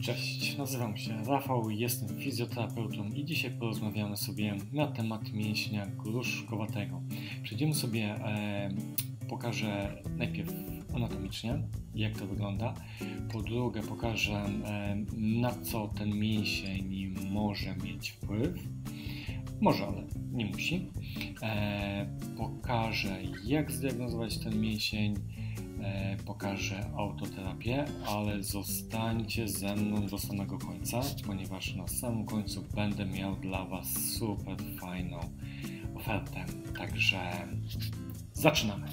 Cześć, nazywam się Rafał, jestem fizjoterapeutą i dzisiaj porozmawiamy sobie na temat mięśnia gruszkowatego. Przejdziemy sobie, pokażę najpierw anatomicznie, jak to wygląda. Po drugie pokażę, na co ten mięsień może mieć wpływ. Może, ale nie musi. Pokażę, jak zdiagnozować ten mięsień. Pokażę autoterapię, ale zostańcie ze mną do samego końca, ponieważ na samym końcu będę miał dla Was super fajną ofertę. Także zaczynamy.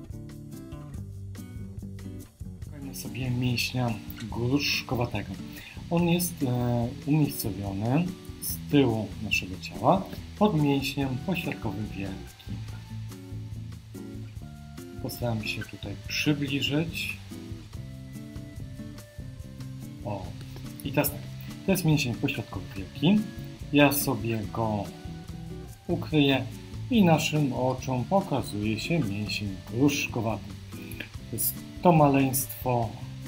Szukajmy sobie mięśnia gruszkowatego. On jest umiejscowiony z tyłu naszego ciała pod mięśniem pośladkowym wielkim. Postaram się tutaj przybliżyć. O, i teraz tak. To jest mięsień pośladkowy wielki. Ja sobie go ukryję i naszym oczom pokazuje się mięsień gruszkowaty. To jest to maleństwo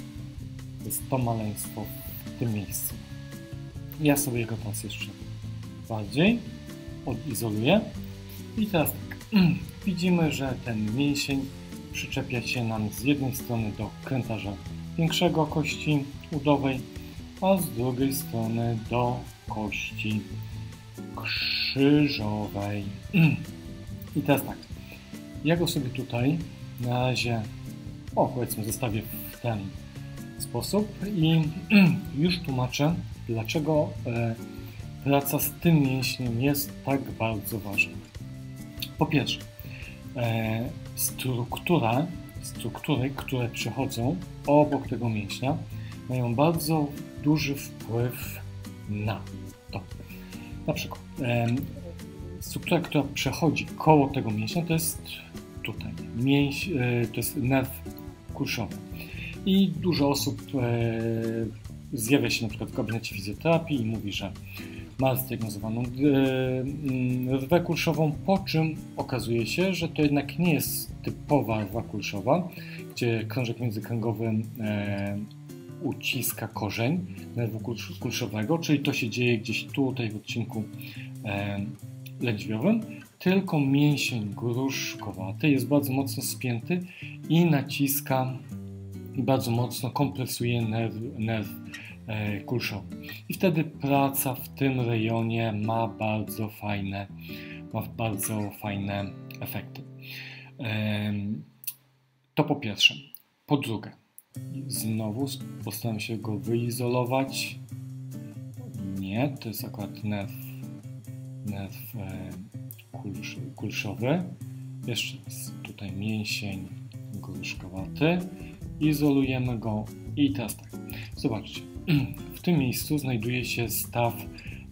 w tym miejscu. Ja sobie go teraz jeszcze bardziej odizoluję. I teraz tak. Widzimy, że ten mięsień przyczepia się nam z jednej strony do krętarza większego kości udowej, a z drugiej strony do kości krzyżowej. I teraz tak, ja go sobie tutaj na razie, powiedzmy, zestawię w ten sposób i już tłumaczę, dlaczego praca z tym mięśniem jest tak bardzo ważna. Po pierwsze, struktury, które przechodzą obok tego mięśnia, mają bardzo duży wpływ na to. Na przykład struktura, która przechodzi koło tego mięśnia, to jest tutaj, to jest nerw kulszowy. I dużo osób zjawia się na przykład w gabinecie fizjoterapii i mówi, że ma zdiagnozowaną rwę kulszową, po czym okazuje się, że to jednak nie jest typowa rwa kulszowa, gdzie krążek międzykręgowy uciska korzeń nerwu kulszowego, czyli to się dzieje gdzieś tutaj w odcinku lędźwiowym, tylko mięsień gruszkowaty jest bardzo mocno spięty i naciska i bardzo mocno kompresuje nerw kulszowy. I wtedy praca w tym rejonie ma bardzo fajne efekty. To po pierwsze. Po drugie, znowu postaram się go wyizolować. Nie, to jest akurat nerw kulszowy. Jeszcze raz, tutaj mięsień gruszkowaty. Izolujemy go i teraz tak. Zobaczcie. W tym miejscu znajduje się staw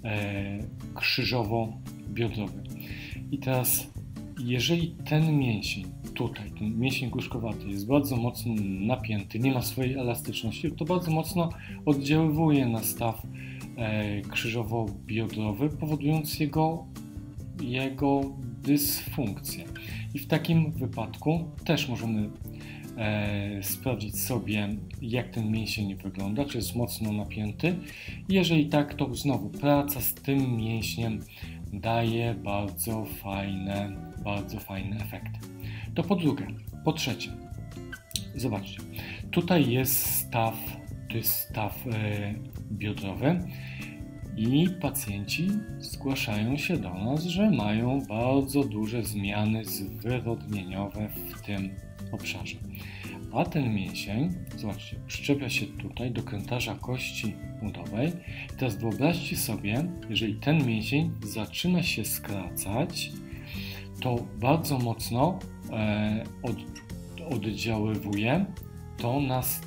krzyżowo-biodrowy. I teraz, jeżeli ten mięsień tutaj, ten mięsień gruszkowaty jest bardzo mocno napięty, nie ma swojej elastyczności, to bardzo mocno oddziaływuje na staw krzyżowo-biodrowy, powodując jego dysfunkcję. I w takim wypadku też możemy sprawdzić sobie, jak ten mięsień wygląda, czy jest mocno napięty. Jeżeli tak, to znowu praca z tym mięśniem daje bardzo fajne efekty. To po drugie. Po trzecie, zobaczcie, tutaj jest staw biodrowy i pacjenci zgłaszają się do nas, że mają bardzo duże zmiany zwyrodnieniowe w tym obszarze. A ten mięsień, zobaczcie, przyczepia się tutaj do krętarza kości udowej. Teraz wyobraźcie sobie, jeżeli ten mięsień zaczyna się skracać, to bardzo mocno oddziaływuje to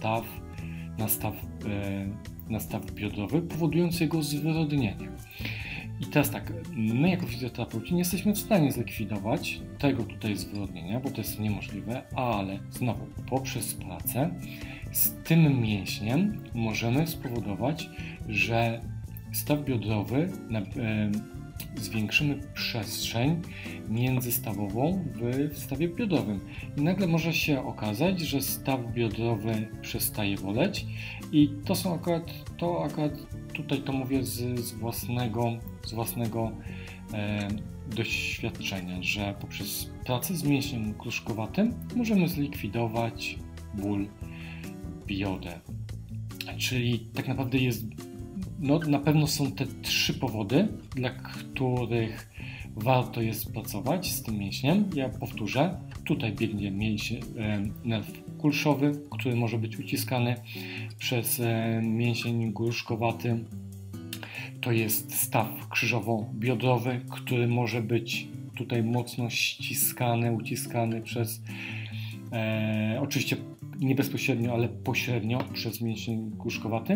na staw biodrowy, powodując jego zwyrodnienie. I teraz tak, my jako fizjoterapeuci nie jesteśmy w stanie zlikwidować tego tutaj zwyrodnienia, bo to jest niemożliwe, ale znowu poprzez pracę z tym mięśniem możemy spowodować, że staw biodrowy zwiększymy przestrzeń międzystawową w stawie biodrowym. I nagle może się okazać, że staw biodrowy przestaje boleć i to akurat tutaj to mówię z własnego doświadczenia, że poprzez pracę z mięśniem gruszkowatym możemy zlikwidować ból bioder. Czyli tak naprawdę na pewno są te 3 powody, dla których warto jest pracować z tym mięśniem. Ja powtórzę, tutaj biegnie nerw kulszowy, który może być uciskany przez mięsień gruszkowaty. To jest staw krzyżowo-biodrowy, który może być tutaj mocno uciskany przez, oczywiście nie bezpośrednio, ale pośrednio przez mięsień gruszkowaty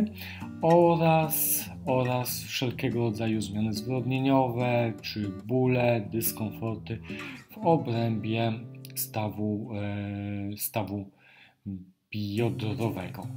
oraz wszelkiego rodzaju zmiany zwyrodnieniowe czy bóle, dyskomforty w obrębie stawu biodrowego.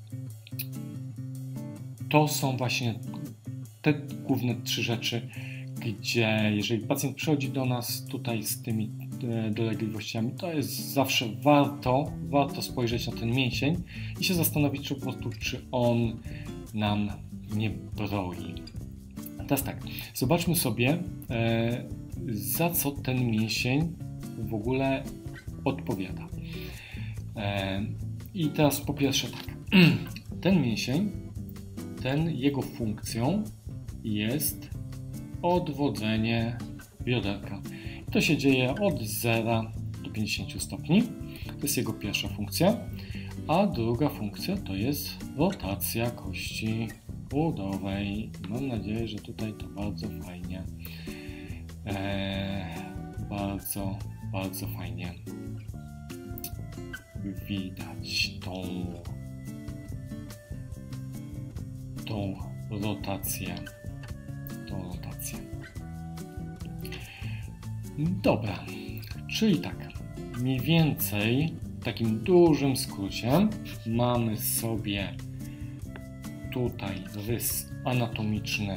To są właśnie te główne 3 rzeczy, gdzie jeżeli pacjent przychodzi do nas tutaj z tymi dolegliwościami, to jest zawsze warto spojrzeć na ten mięsień i się zastanowić po prostu, czy on nam nie broi. Teraz tak, zobaczmy sobie, za co ten mięsień w ogóle odpowiada. I teraz po pierwsze tak, ten mięsień, jego funkcją jest odwodzenie bioderka. To się dzieje od 0 do 50 stopni. To jest jego pierwsza funkcja. A druga funkcja to jest rotacja kości udowej. Mam nadzieję, że tutaj to bardzo fajnie bardzo fajnie widać tą rotację. Dobra, czyli tak, mniej więcej w takim dużym skrócie mamy sobie tutaj rys anatomiczny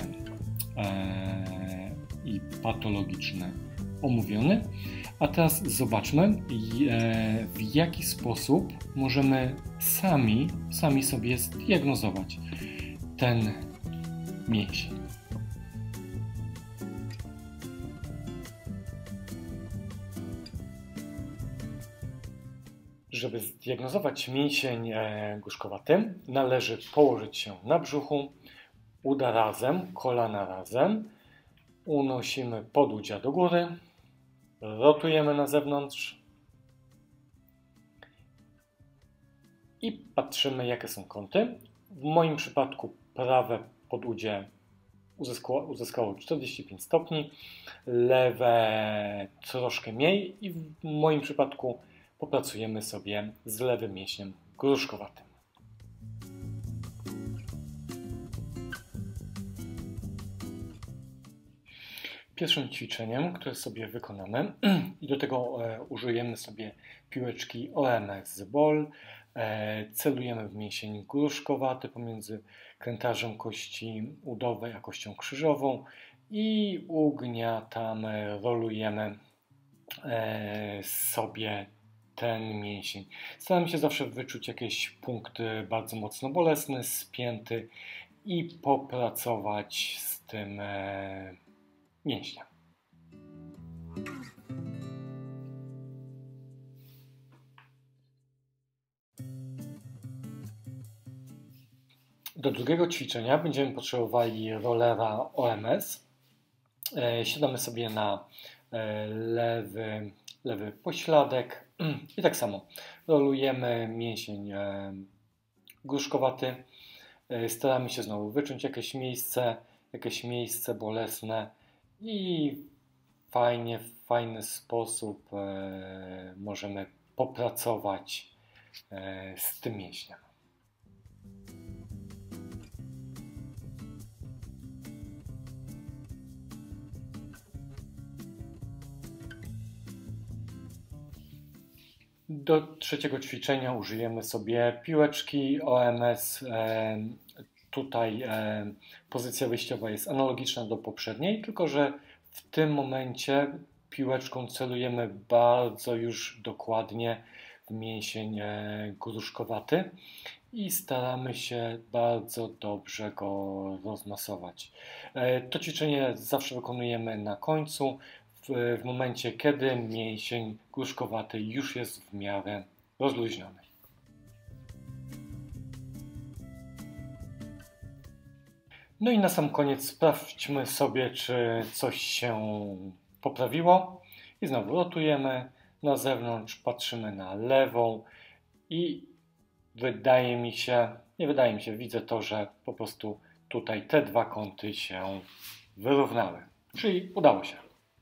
i patologiczny omówiony. A teraz zobaczmy, w jaki sposób możemy sami sobie zdiagnozować ten mięsień. Żeby zdiagnozować mięsień gruszkowaty, należy położyć się na brzuchu, uda razem, kolana razem, unosimy podudzia do góry, rotujemy na zewnątrz i patrzymy, jakie są kąty. W moim przypadku prawe podudzie uzyskało 45 stopni, lewe troszkę mniej i w moim przypadku popracujemy sobie z lewym mięśniem gruszkowatym. Pierwszym ćwiczeniem, które sobie wykonamy i do tego użyjemy sobie piłeczki OMS Ball, celujemy w mięsień gruszkowaty pomiędzy krętarzem kości udowej a kością krzyżową i ugniatamy, rolujemy sobie ten mięsień. Staram się zawsze wyczuć jakieś punkty bardzo mocno bolesne, spięty i popracować z tym mięśniem. Do drugiego ćwiczenia będziemy potrzebowali rollera OMS. Siadamy sobie na lewy pośladek i tak samo rolujemy mięsień gruszkowaty. Staramy się znowu wyczuć jakieś miejsce bolesne i w fajny sposób możemy popracować z tym mięśniem. Do trzeciego ćwiczenia użyjemy sobie piłeczki OMS. Tutaj pozycja wyjściowa jest analogiczna do poprzedniej, tylko że w tym momencie piłeczką celujemy bardzo już dokładnie w mięsień gruszkowaty i staramy się bardzo dobrze go rozmasować. To ćwiczenie zawsze wykonujemy na końcu, w momencie kiedy mięsień gruszkowaty już jest w miarę rozluźniony. No i na sam koniec sprawdźmy sobie, czy coś się poprawiło. I znowu rotujemy na zewnątrz, patrzymy na lewą i widzę to, że po prostu tutaj te dwa kąty się wyrównały. Czyli udało się.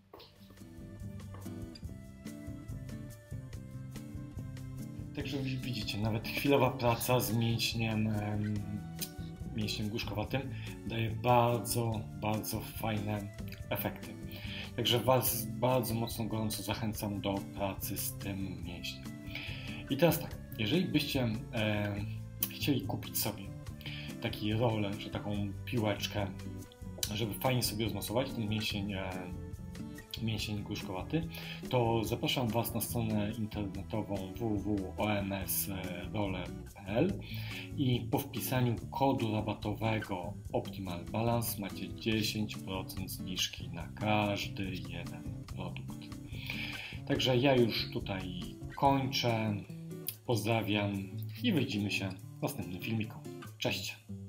Także widzicie, nawet chwilowa praca z mięśniem gruszkowatym daje bardzo, bardzo fajne efekty. Także Was bardzo mocno gorąco zachęcam do pracy z tym mięśniem. I teraz tak, jeżeli byście chcieli kupić sobie taki roller, czy taką piłeczkę, żeby fajnie sobie rozmasować ten mięsień gruszkowaty, to zapraszam Was na stronę internetową www.omsroller.pl i po wpisaniu kodu rabatowego Optimal Balance macie 10% zniżki na każdy jeden produkt. Także ja już tutaj kończę, pozdrawiam i widzimy się w następnym filmiku. Cześć!